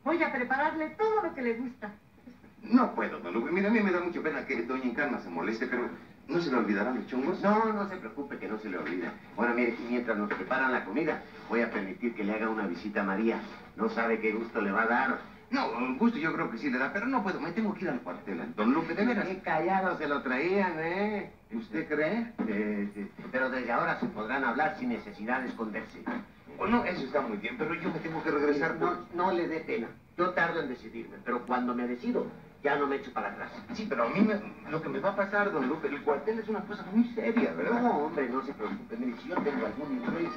Voy a prepararle todo lo que le gusta. No puedo, don Lupe. Mira, a mí me da mucha pena que doña Encarna se moleste, pero ¿no se le olvidarán los chongos? No, no se preocupe, que no se le olvida. Bueno, mire, mientras nos preparan la comida, voy a permitir que le haga una visita a María. No sabe qué gusto le va a dar. No, gusto yo creo que sí le da, pero no puedo. Me tengo que ir al cuartel. Don Lupe, de veras. Qué callado se lo traían, ¿eh? ¿Usted cree? Pero desde ahora se podrán hablar sin necesidad de esconderse. Bueno, eso está muy bien, pero yo me tengo que regresar. No le dé pena. Yo tardo en decidirme, pero cuando me decido, ya no me echo para atrás. Sí, pero a mí lo que me va a pasar, don Lupe, el cuartel es una cosa muy seria, ¿verdad? No, hombre, no se preocupe. Mire, si yo tengo algún interés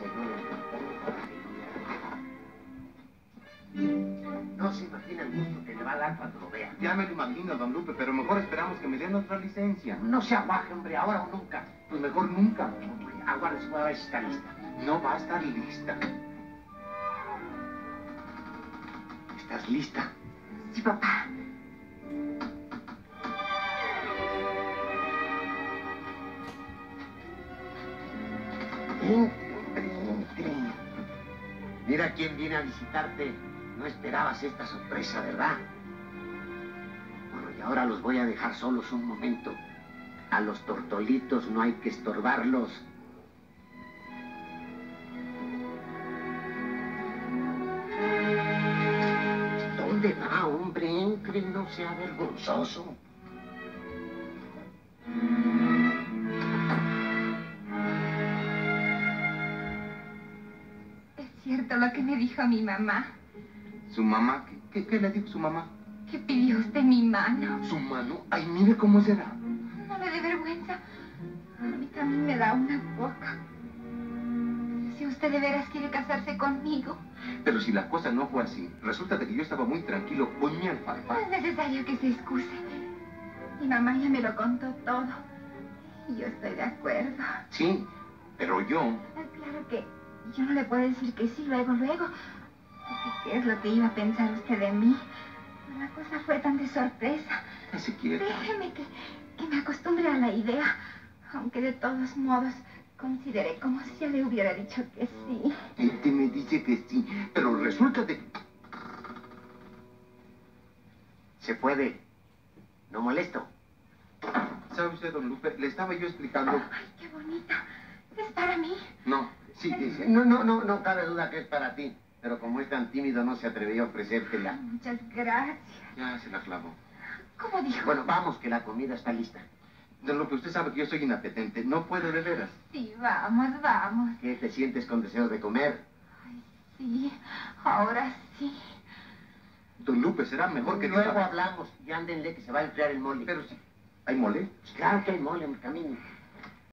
no se imagina el gusto que le va a dar cuando lo vea. Ya me lo imagino, don Lupe, pero mejor esperamos que me den otra licencia. No se aguaje, hombre, ahora o nunca. Pues mejor nunca. Aguárdese, voy a ver si está lista. No va a estar lista. ¿Estás lista? Sí, papá. Mira quién viene a visitarte. No esperabas esta sorpresa, ¿verdad? Bueno, y ahora los voy a dejar solos un momento. A los tortolitos no hay que estorbarlos. ¿Dónde va, hombre? Entre, no sea vergonzoso. Es cierto lo que me dijo mi mamá. ¿Su mamá? ¿Qué le dijo su mamá? Que pidió usted mi mano. ¿Su mano? Ay, mire cómo será. No le dé vergüenza. A mí también me da una boca. Si usted de veras quiere casarse conmigo. Pero si la cosa no fue así, resulta de que yo estaba muy tranquilo con mi alfalfa. No es necesario que se excuse. Mi mamá ya me lo contó todo. Y yo estoy de acuerdo. Sí, pero yo... Claro que yo no le puedo decir que sí luego. Porque ¿qué es lo que iba a pensar usted de mí? La cosa fue tan de sorpresa. Ese quiere. Déjeme que me acostumbre a la idea. Aunque de todos modos consideré como si ya le hubiera dicho que sí. Este me dice que sí, pero resulta de... Se puede. No molesto. ¿Sabe usted, don Lupe? Le estaba yo explicando... Ay, qué bonita. ¿Es para mí? No, sí, dice. No cabe duda que es para ti. Pero como es tan tímido, no se atrevió a ofrecértela. Muchas gracias. Ya se la clavó. ¿Cómo dijo? Bueno, vamos, que la comida está lista. Don Lupe, usted sabe que yo soy inapetente. No puedo de veras. Sí, vamos. ¿Qué te sientes con deseo de comer? Ay, sí, ahora sí. Don Lupe, será mejor que... Luego hablamos y ándenle que se va a enfriar el mole. Pero sí. ¿Hay mole? Claro que hay mole, camine.